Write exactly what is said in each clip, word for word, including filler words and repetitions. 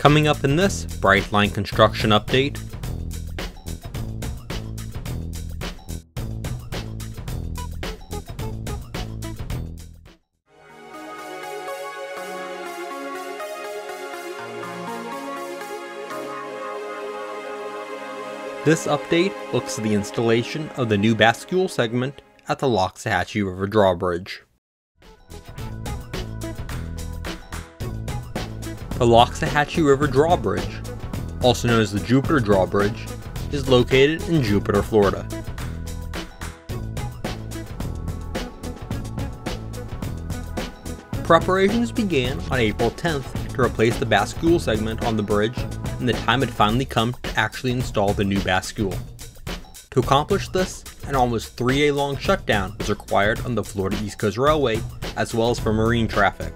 Coming up in this Brightline construction update, this update looks at the installation of the new Bascule segment at the Loxahatchee River Drawbridge. The Loxahatchee River Drawbridge, also known as the Jupiter Drawbridge, is located in Jupiter, Florida. Preparations began on April tenth to replace the Bascule segment on the bridge, and the time had finally come to actually install the new Bascule. To accomplish this, an almost three day long shutdown was required on the Florida East Coast Railway, as well as for marine traffic.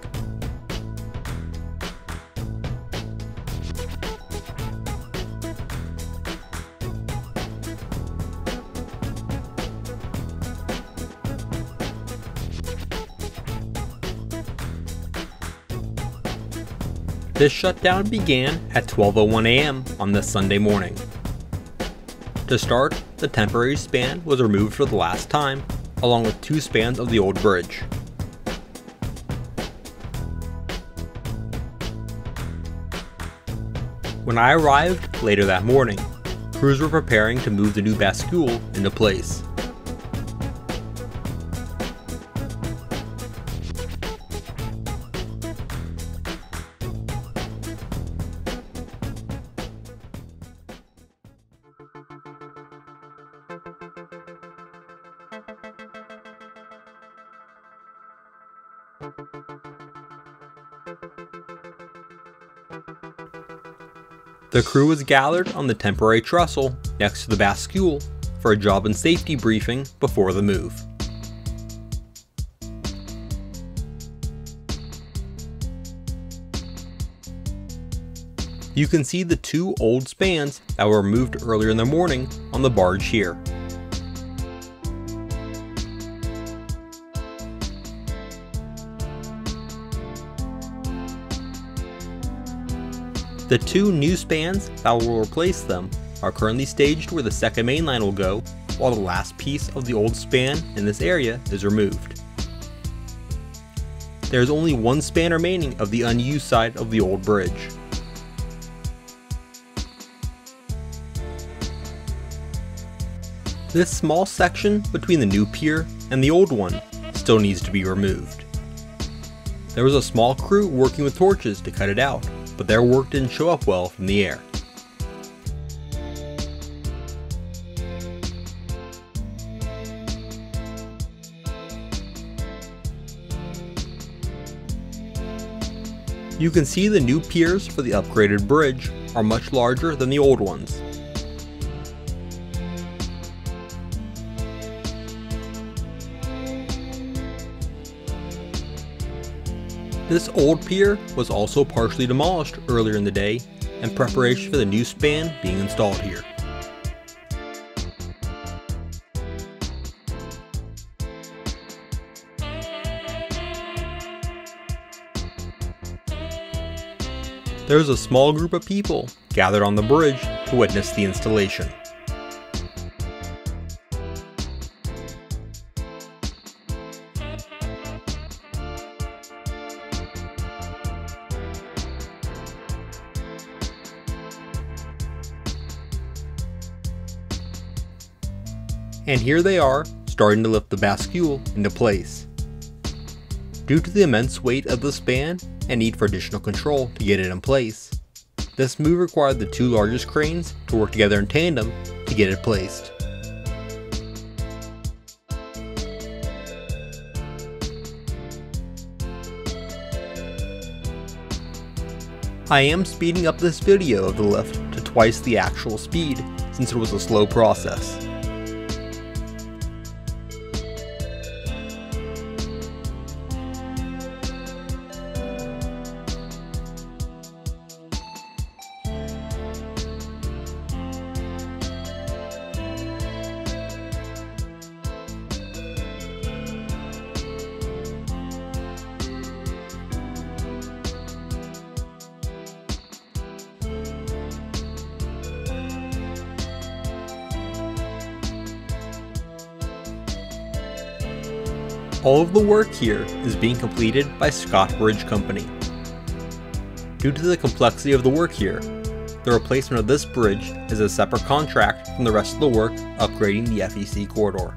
This shutdown began at twelve oh one a m on this Sunday morning. To start, the temporary span was removed for the last time, along with two spans of the old bridge. When I arrived later that morning, crews were preparing to move the new Bascule into place. The crew was gathered on the temporary trestle next to the Bascule for a job and safety briefing before the move. You can see the two old spans that were removed earlier in the morning on the barge here. The two new spans that will replace them are currently staged where the second main line will go, while the last piece of the old span in this area is removed. There is only one span remaining of the unused side of the old bridge. This small section between the new pier and the old one still needs to be removed. There was a small crew working with torches to cut it out, but their work didn't show up well from the air. You can see the new piers for the upgraded bridge are much larger than the old ones. This old pier was also partially demolished earlier in the day in preparation for the new span being installed here. There was a small group of people gathered on the bridge to witness the installation. And here they are, starting to lift the Bascule into place. Due to the immense weight of the span and need for additional control to get it in place, this move required the two largest cranes to work together in tandem to get it placed. I am speeding up this video of the lift to twice the actual speed since it was a slow process. All of the work here is being completed by Scott Bridge Company. Due to the complexity of the work here, the replacement of this bridge is a separate contract from the rest of the work upgrading the F E C corridor.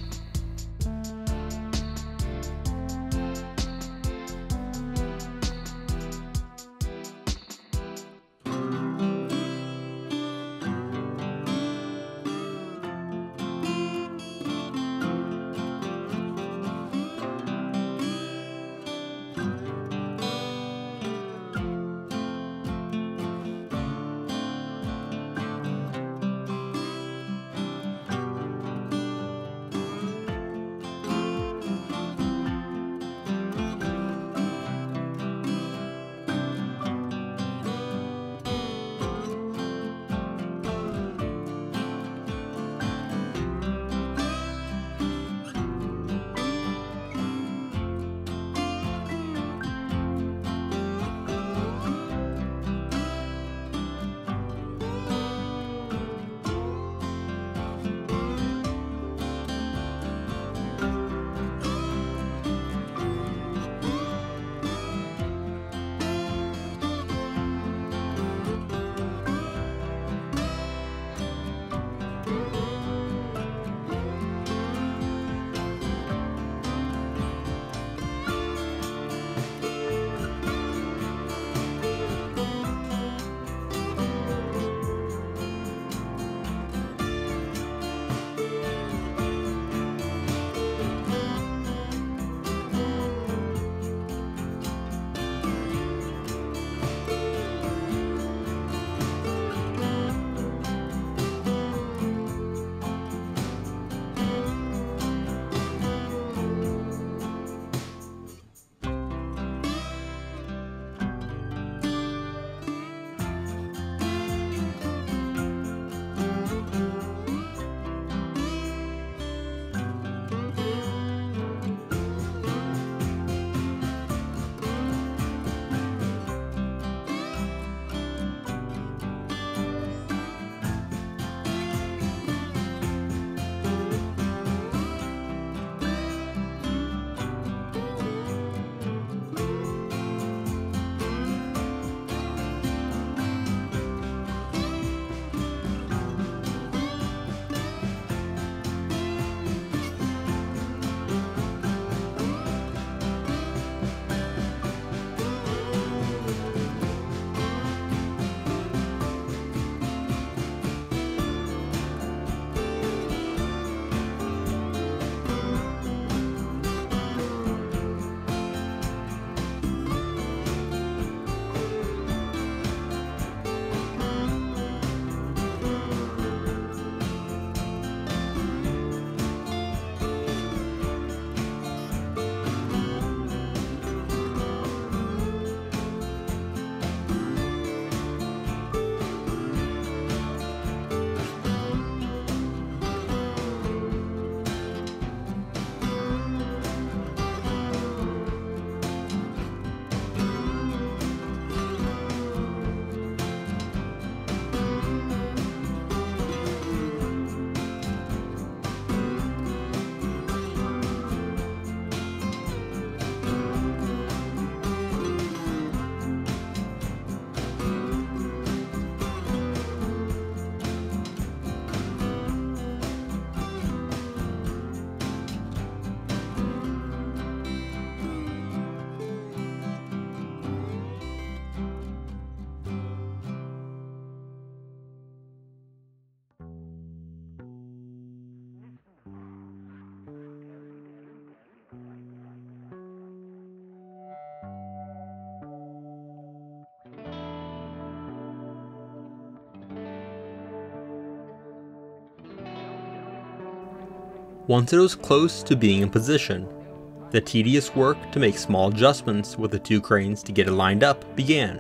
Once it was close to being in position, the tedious work to make small adjustments with the two cranes to get it lined up began.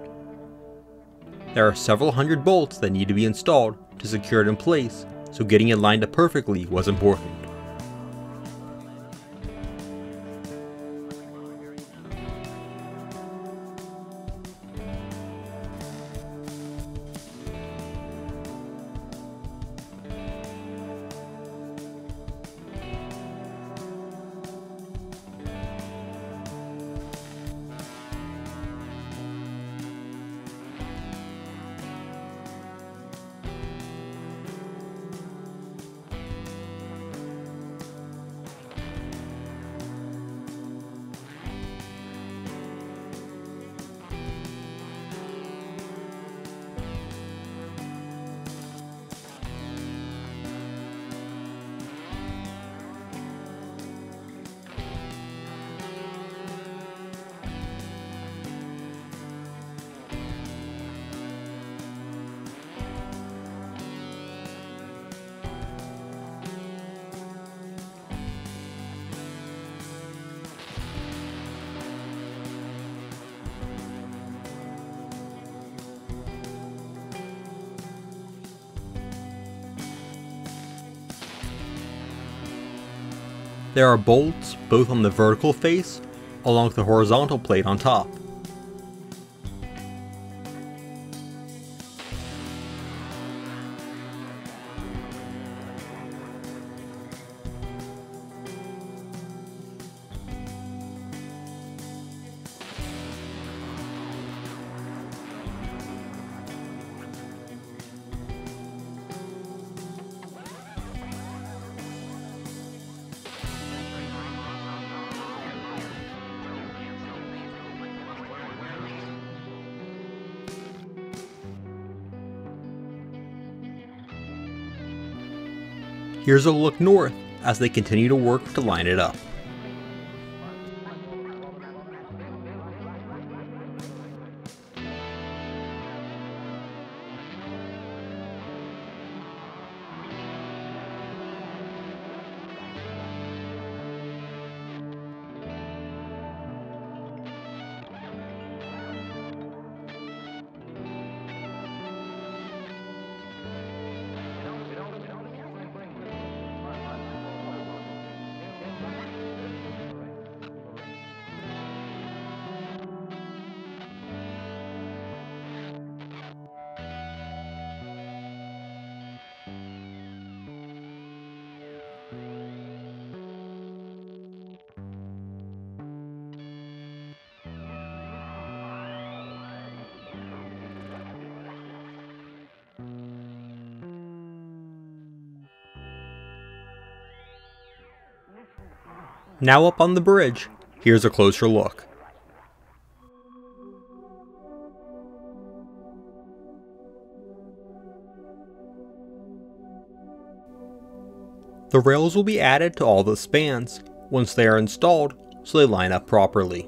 There are several hundred bolts that need to be installed to secure it in place, so getting it lined up perfectly was important. There are bolts both on the vertical face along with the horizontal plate on top. Here's a look north as they continue to work to line it up. Now up on the bridge, here's a closer look. The rails will be added to all the spans once they are installed so they line up properly.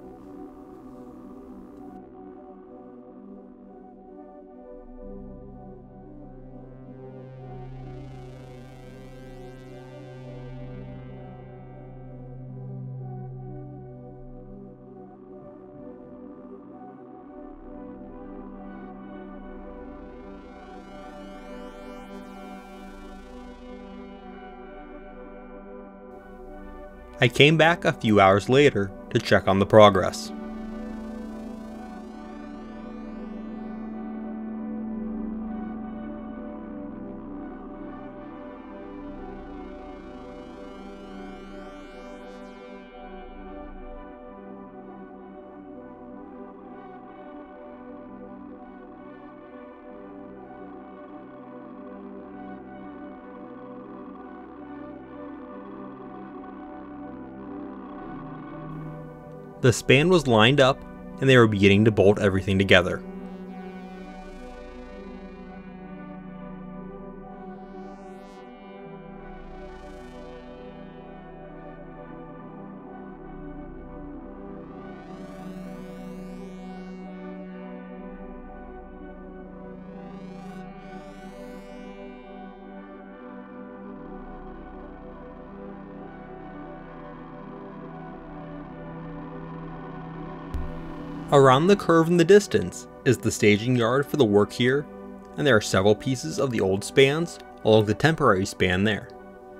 I came back a few hours later to check on the progress. The span was lined up and they were beginning to bolt everything together. Around the curve in the distance is the staging yard for the work here, and there are several pieces of the old spans along the temporary span there.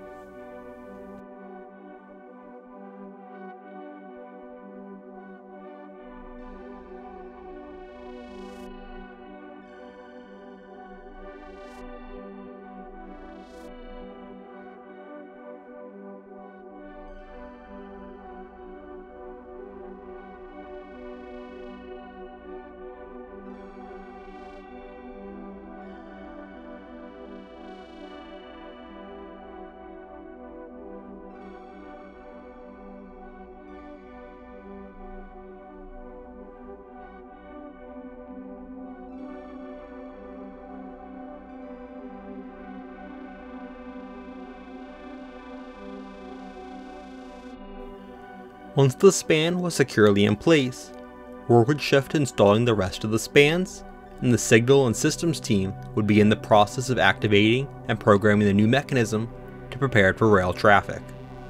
Once the span was securely in place, work would shift to installing the rest of the spans, and the signal and systems team would begin the process of activating and programming the new mechanism to prepare it for rail traffic.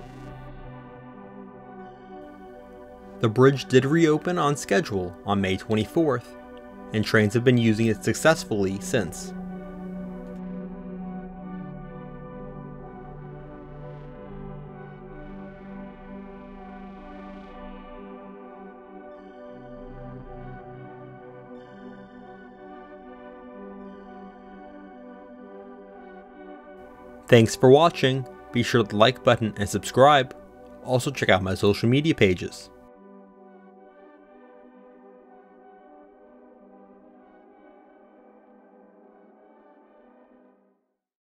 The bridge did reopen on schedule on May twenty-fourth, and trains have been using it successfully since. Thanks for watching, be sure to hit the like button and subscribe. Also check out my social media pages.